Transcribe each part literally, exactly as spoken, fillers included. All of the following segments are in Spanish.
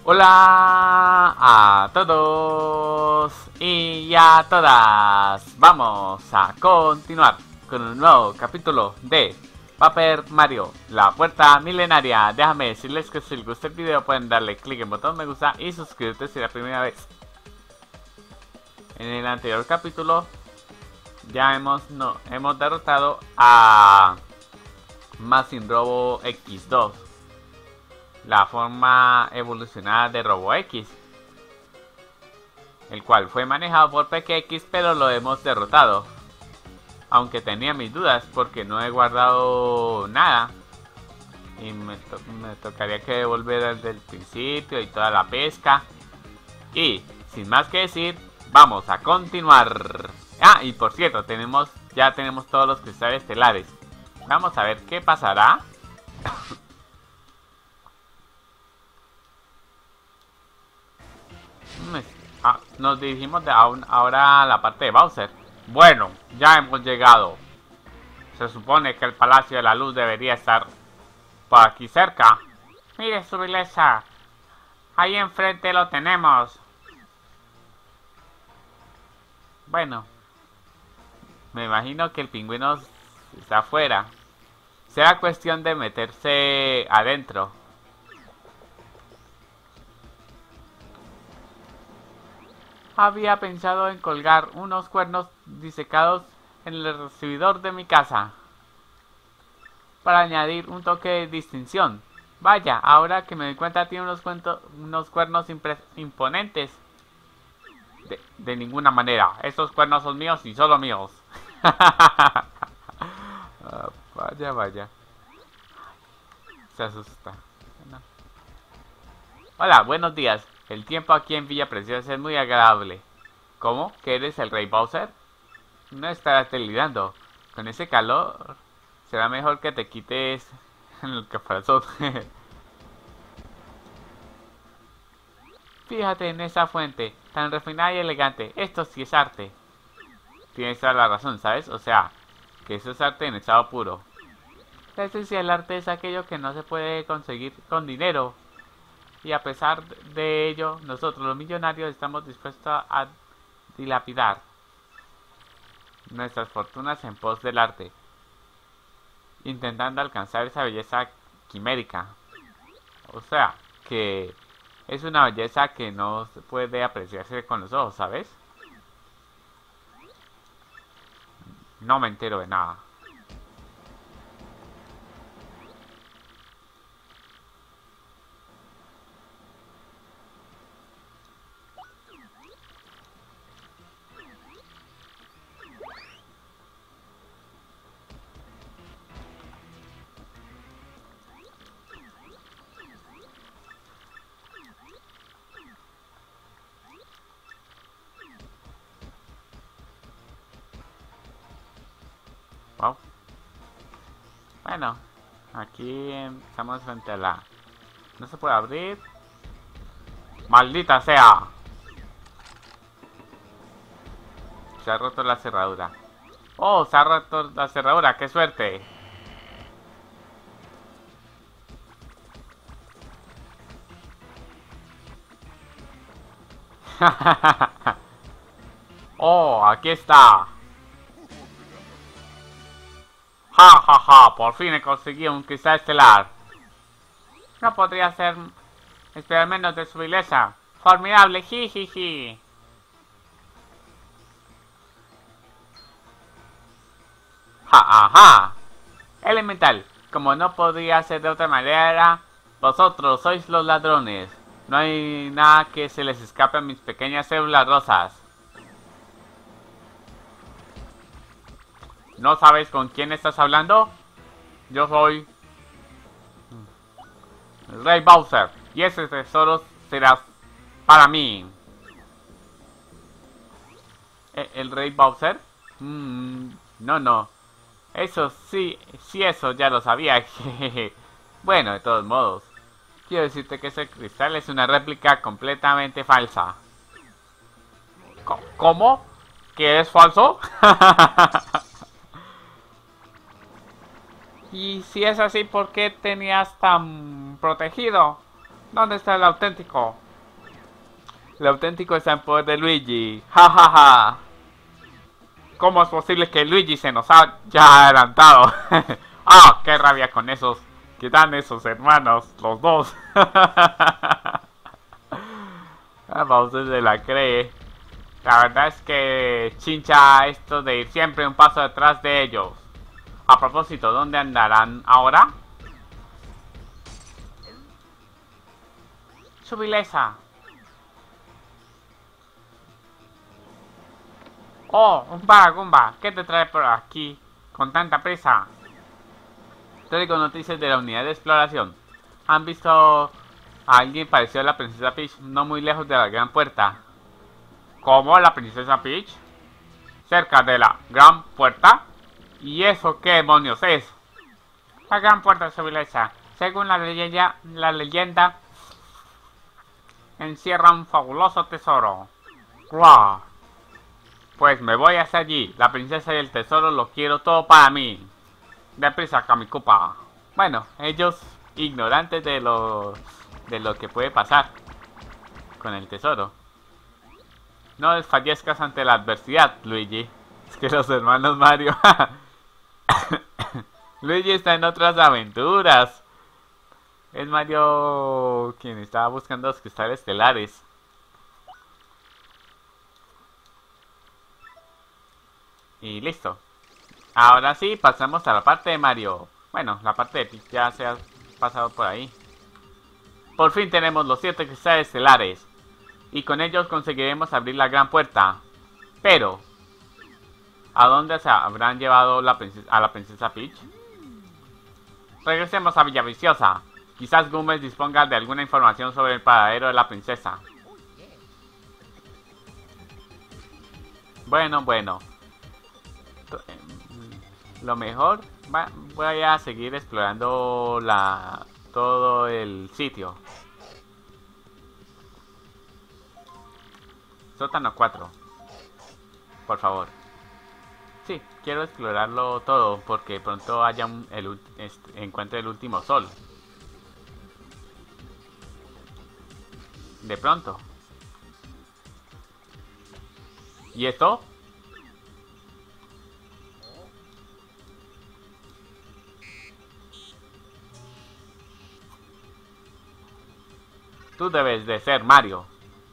Hola a todos y a todas. Vamos a continuar con un nuevo capítulo de Paper Mario, la puerta milenaria. Déjame decirles que si les gusta el video pueden darle clic en el botón me gusta y suscribirte si es la primera vez. En el anterior capítulo ya hemos, no, hemos derrotado a Mazin Robo equis dos, la forma evolucionada de Robo X, el cual fue manejado por Peque X, pero lo hemos derrotado. Aunque tenía mis dudas porque no he guardado nada y me, to me tocaría que volver desde el principio y toda la pesca. Y sin más que decir, vamos a continuar. Ah, y por cierto, tenemos ya tenemos todos los cristales estelares. Vamos a ver qué pasará. Ah, nos dirigimos de aún ahora a la parte de Bowser. Bueno, ya hemos llegado. Se supone que el Palacio de la Luz debería estar por aquí cerca. Mire su belleza. Ahí enfrente lo tenemos. Bueno, me imagino que el pingüino está afuera. Será cuestión de meterse adentro. Había pensado en colgar unos cuernos disecados en el recibidor de mi casa para añadir un toque de distinción. Vaya, ahora que me doy cuenta tiene unos, cuento, unos cuernos imponentes. De, de ninguna manera, estos cuernos son míos y solo míos. Ah, vaya, vaya. Se asusta. No. Hola, buenos días. El tiempo aquí en Villa Preciosa es muy agradable. ¿Cómo? ¿Que eres el Rey Bowser? No estarás delirando. Con ese calor, será mejor que te quites el caparazón. Fíjate en esa fuente, tan refinada y elegante. Esto sí es arte. Tienes toda la razón, ¿sabes? O sea, que eso es arte en estado puro. La esencia del arte es aquello que no se puede conseguir con dinero. Y a pesar de ello, nosotros los millonarios estamos dispuestos a dilapidar nuestras fortunas en pos del arte, intentando alcanzar esa belleza quimérica. O sea, que es una belleza que no se puede apreciarse con los ojos, ¿sabes? No me entero de nada. Wow. Bueno, aquí estamos frente a la... No se puede abrir. ¡Maldita sea! Se ha roto la cerradura. ¡Oh! Se ha roto la cerradura. ¡Qué suerte! ¡Oh! Aquí está. ¡Ja, ja, ja! Por fin he conseguido un cristal estelar. No podría ser... esperar menos de su belleza. ¡Formidable! ¡Jijiji! ¡Ja, ajá! Elemental. Como no podría ser de otra manera, vosotros sois los ladrones. No hay nada que se les escape a mis pequeñas células rosas. ¿No sabes con quién estás hablando? Yo soy el Rey Bowser y ese tesoro será para mí. ¿El, el Rey Bowser? Mm, no, no. Eso sí, sí, eso ya lo sabía. Bueno, de todos modos, quiero decirte que ese cristal es una réplica completamente falsa. ¿Cómo? ¿Que es falso? Y si es así, ¿por qué tenías tan protegido? ¿Dónde está el auténtico? El auténtico está en poder de Luigi. Ja ja ja. ¿Cómo es posible que Luigi se nos haya adelantado? ¡Ah! ¡Qué rabia con esos! Que dan esos hermanos, los dos. Ah, Bowser se la cree. La verdad es que chincha esto de ir siempre un paso detrás de ellos. A propósito, ¿dónde andarán ahora? Su vileza. Oh, un Paragumba. ¿Qué te trae por aquí con tanta prisa? Traigo noticias de la unidad de exploración. ¿Han visto a alguien parecido a la princesa Peach no muy lejos de la gran puerta? ¿Cómo la princesa Peach? ¿Cerca de la gran puerta? ¿Y eso qué demonios es? La gran puerta de su vileza. Según la leyenda, la leyenda encierra un fabuloso tesoro. ¡Guau! Pues me voy hacia allí. La princesa y el tesoro lo quiero todo para mí. Deprisa, Kamikupa. Bueno, ellos ignorantes de lo, de lo que puede pasar con el tesoro. No desfallezcas ante la adversidad, Luigi. Es que los hermanos Mario... Luigi está en otras aventuras. Es Mario quien estaba buscando los cristales estelares. Y listo. Ahora sí, pasamos a la parte de Mario. Bueno, la parte de Peach ya se ha pasado por ahí. Por fin tenemos los siete cristales estelares. Y con ellos conseguiremos abrir la gran puerta. Pero, ¿a dónde se habrán llevado la a la princesa Peach? Regresemos a Villaviciosa. Quizás Gómez disponga de alguna información sobre el paradero de la princesa. Bueno, bueno. Lo mejor, va, voy a seguir explorando la todo el sitio. Sótano cuatro. Por favor. Sí, quiero explorarlo todo porque pronto haya un, el, este, encuentre el último sol. De pronto. ¿Y esto? Tú debes de ser Mario.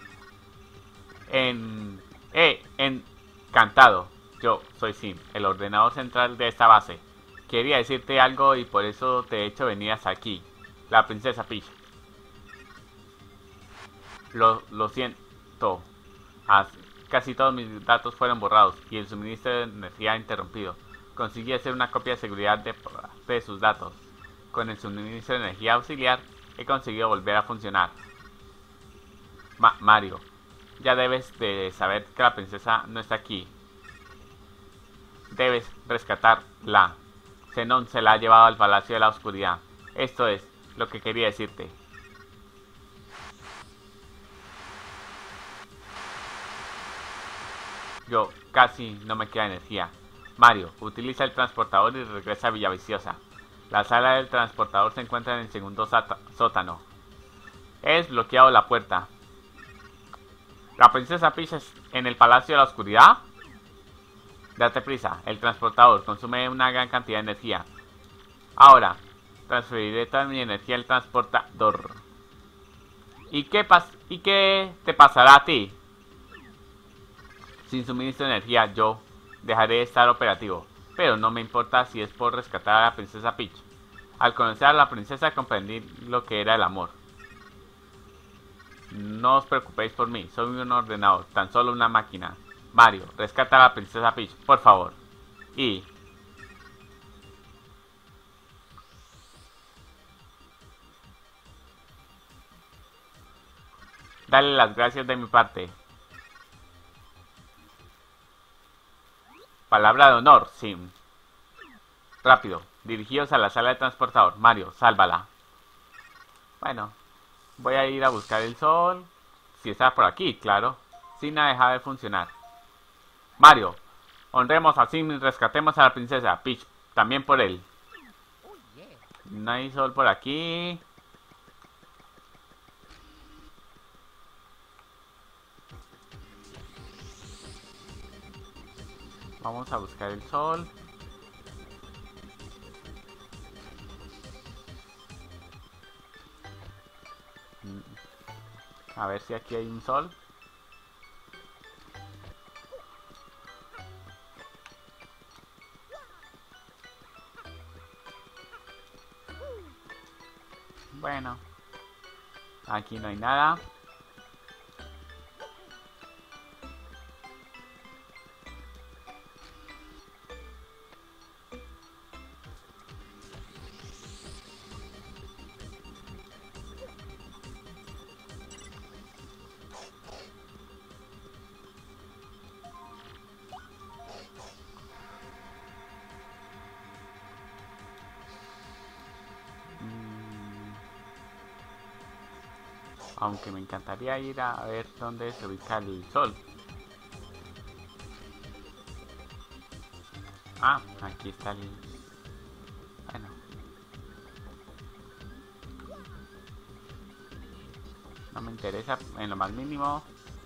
En... Eh, encantado. Yo soy Sim, el ordenador central de esta base. Quería decirte algo y por eso te he hecho venir hasta aquí. La princesa Peach. Lo, lo siento. Casi todos mis datos fueron borrados y el suministro de energía interrumpido. Conseguí hacer una copia de seguridad de, de sus datos. Con el suministro de energía auxiliar he conseguido volver a funcionar. Ma Mario, ya debes de saber que la princesa no está aquí. Debes rescatarla. Zenon se la ha llevado al Palacio de la Oscuridad. Esto es lo que quería decirte. Yo casi no me queda energía. Mario, utiliza el transportador y regresa a Villaviciosa. La sala del transportador se encuentra en el segundo sótano. He desbloqueado la puerta. ¿La princesa Peach es en el Palacio de la Oscuridad? Date prisa, el transportador consume una gran cantidad de energía. Ahora, transferiré toda mi energía al transportador. ¿Y qué, pas ¿Y qué te pasará a ti? Sin suministro de energía, yo dejaré de estar operativo. Pero no me importa si es por rescatar a la princesa Peach. Al conocer a la princesa comprendí lo que era el amor. No os preocupéis por mí, soy un ordenador, tan solo una máquina. Mario, rescata a la princesa Peach, por favor. Y... dale las gracias de mi parte. Palabra de honor, Sim. Rápido, dirigíos a la sala de transportador. Mario, sálvala. Bueno, voy a ir a buscar el sol. Si está por aquí, claro. Sin ha dejado de funcionar. Mario, honremos a Sim y rescatemos a la princesa Peach. También por él. No hay sol por aquí. Vamos a buscar el sol. A ver si aquí hay un sol. Bueno, aquí no hay nada. Aunque me encantaría ir a ver dónde se ubica el sol. Ah, aquí está el... Bueno. No me interesa en lo más mínimo.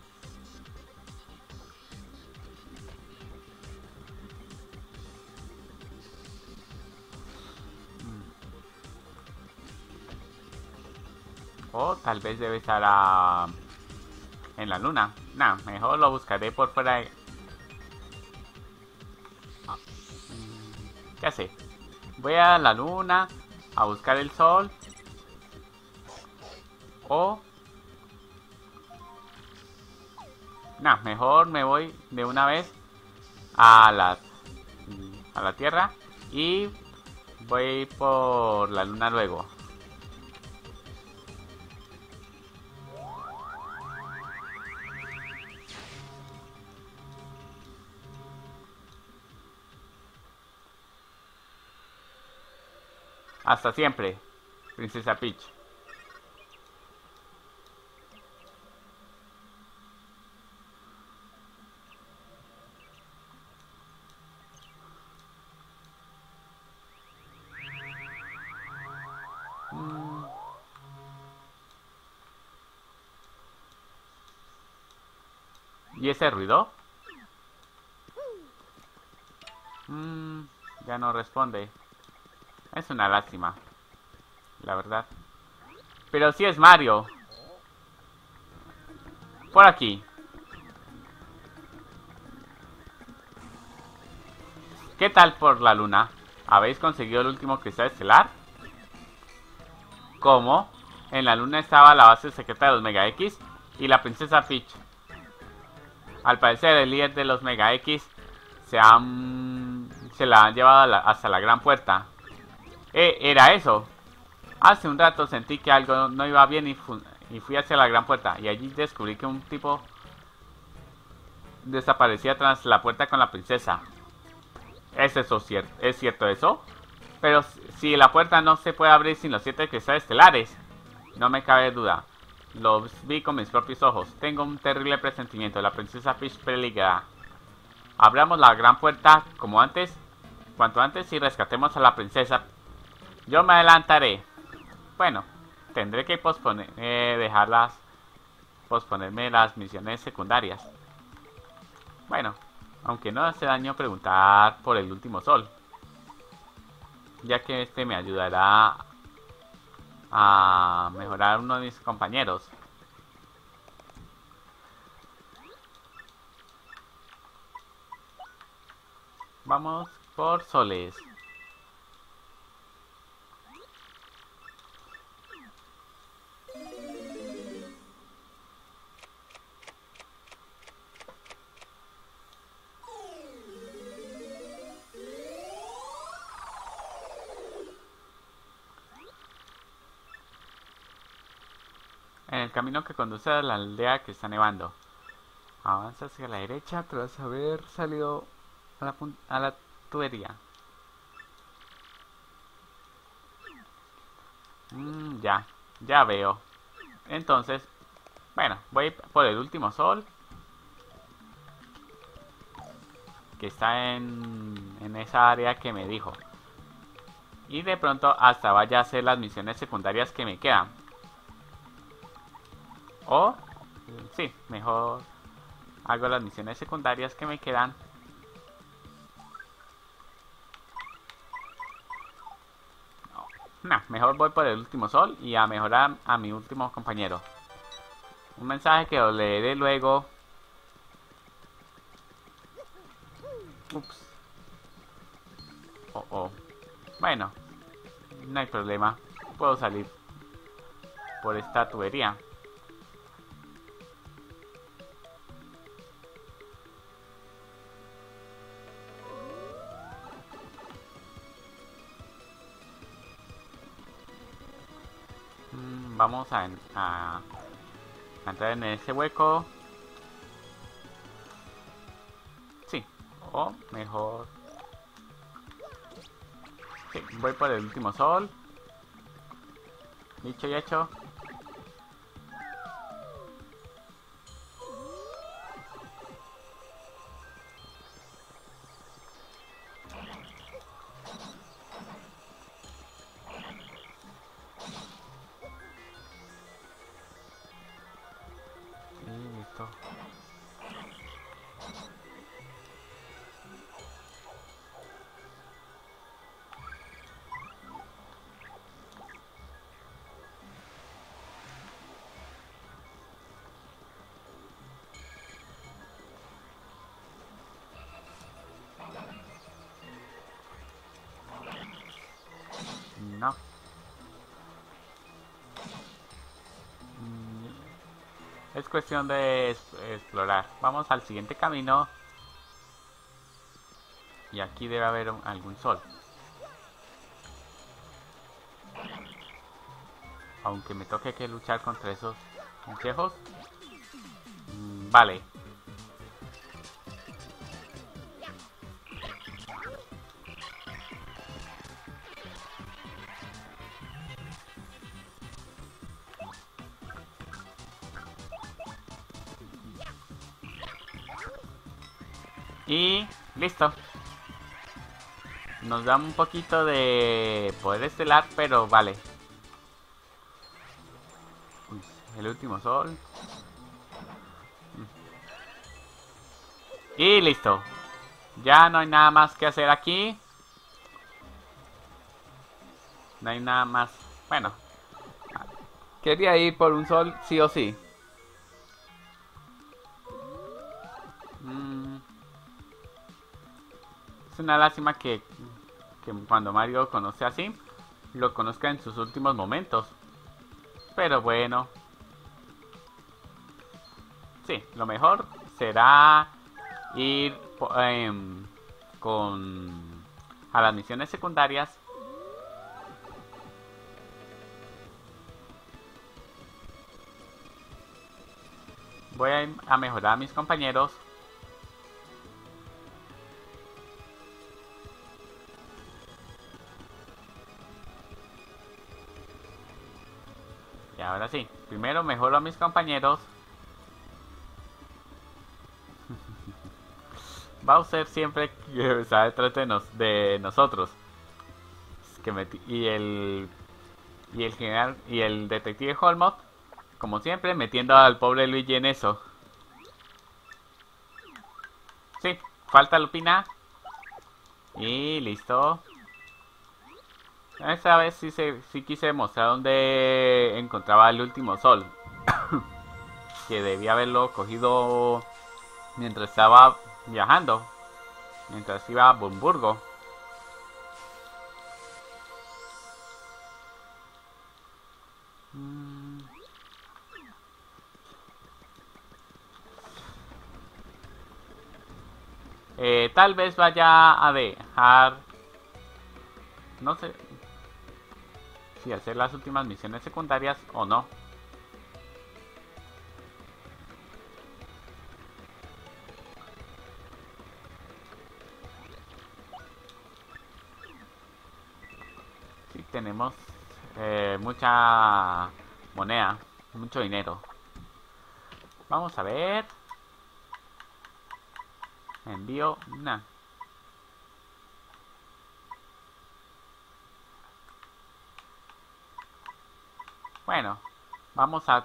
O tal vez debe estar a... en la luna. Nah, mejor lo buscaré por fuera de... Ah, ya sé. Voy a la luna a buscar el sol. O... Nah, mejor me voy de una vez a la... a la Tierra. Y voy por la luna luego. Hasta siempre, Princesa Peach. Mm. ¿Y ese ruido? Mm, ya no responde. Es una lástima, la verdad. Pero sí es Mario. Por aquí. ¿Qué tal por la luna? ¿Habéis conseguido el último cristal estelar? ¿Cómo? En la luna estaba la base secreta de los Mega X y la princesa Peach. Al parecer el líder de los Mega X se, han... se la han llevado la... hasta la gran puerta. Eh, era eso. Hace un rato sentí que algo no iba bien y, fu y fui hacia la gran puerta. Y allí descubrí que un tipo desaparecía tras la puerta con la princesa. ¿Es eso cierto? ¿Es cierto eso? Pero si la puerta no se puede abrir sin los siete cristales estelares. No me cabe duda. Los vi con mis propios ojos. Tengo un terrible presentimiento. La princesa Peach peligra. Abramos la gran puerta como antes. Cuanto antes y rescatemos a la princesa. Yo me adelantaré. Bueno, tendré que posponer, eh, dejarlas, posponerme las misiones secundarias. Bueno, aunque no hace daño preguntar por el último sol, ya que este me ayudará a mejorar uno de mis compañeros. Vamos por soles. En el camino que conduce a la aldea que está nevando. Avanza hacia la derecha tras haber salido a la, a la tubería. Mm, ya, ya veo. Entonces, bueno, voy por el último sol. Que está en, en esa área que me dijo. Y de pronto hasta vaya a hacer las misiones secundarias que me quedan. O, sí, mejor hago las misiones secundarias que me quedan. Nah, mejor voy por el último sol y a mejorar a mi último compañero. Un mensaje que os leeré luego. Ups. Oh, oh. Bueno, no hay problema. Puedo salir por esta tubería. Mm, vamos a, a, a entrar en ese hueco. Sí, o mejor... Sí, voy por el último sol. Dicho y hecho. Y listo. No. Es cuestión de explorar. Vamos al siguiente camino. Y aquí debe haber un, algún sol. Aunque me toque que luchar contra esos viejos. Mm, vale. Y listo. Nos da un poquito de poder estelar, pero vale. Uy, el último sol. Y listo. Ya no hay nada más que hacer aquí. No hay nada más. Bueno. Quería ir por un sol sí o sí. Mm. Es una lástima que, que cuando Mario conoce a Sim, lo conozca en sus últimos momentos. Pero bueno. Sí, lo mejor será ir eh, con a las misiones secundarias. Voy a, a mejorar a mis compañeros. Y ahora sí, primero mejoro a mis compañeros. Bowser siempre está detrás de, nos, de nosotros. Que me, y el y el general y el detective Holmot, como siempre, metiendo al pobre Luigi en eso. Sí, falta Lupina. Y listo. Esta vez sí, se, sí quise mostrar dónde encontraba el último sol. Que debía haberlo cogido mientras estaba viajando. Mientras iba a Bumburgo. Mm. Eh, tal vez vaya a dejar... No sé si hacer las últimas misiones secundarias o no. Sí, tenemos eh, mucha moneda, mucho dinero. Vamos a ver. Envío una. Bueno, vamos a,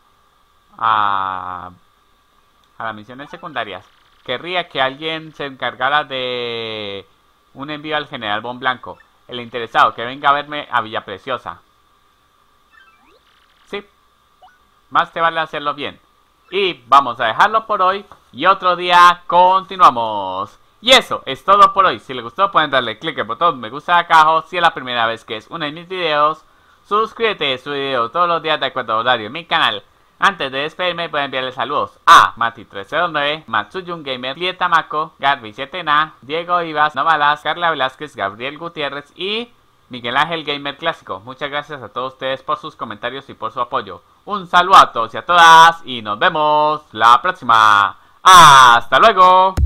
a a las misiones secundarias. Querría que alguien se encargara de un envío al general Bon Blanco. el interesado que venga a verme a Villa Preciosa. Sí, más te vale hacerlo bien. Y vamos a dejarlo por hoy y otro día continuamos. Y eso es todo por hoy. Si les gustó pueden darle click al botón me gusta acá abajo. Si es la primera vez que es uno de mis videos, suscríbete, subo video todos los días de acuerdo a horario en mi canal. Antes de despedirme voy a enviarle saludos a Mati tres cero nueve, Matsuyun Gamer, Lieta Mako, Garby siete Na, Diego Ibas, Novalas, Carla Velázquez, Gabriel Gutiérrez y Miguel Ángel Gamer Clásico. Muchas gracias a todos ustedes por sus comentarios y por su apoyo. Un saludo a todos y a todas y nos vemos la próxima. ¡Hasta luego!